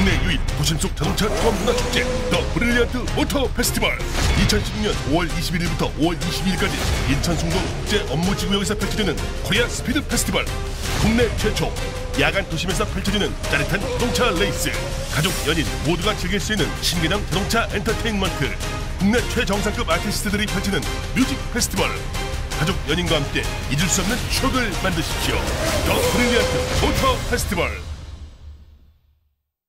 국내 유일 도심 속 자동차 종합문화축제 더 브릴리언트 모터 페스티벌 2016년 5월 21일부터 5월 22일까지 인천 숭동 국제 업무지구역에서 펼쳐지는 코리아 스피드 페스티벌. 국내 최초 야간 도심에서 펼쳐지는 짜릿한 자동차 레이스, 가족, 연인 모두가 즐길 수 있는 신개념 자동차 엔터테인먼트, 국내 최정상급 아티스트들이 펼치는 뮤직 페스티벌. 가족, 연인과 함께 잊을 수 없는 추억을 만드십시오. 더 브릴리언트 모터 페스티벌.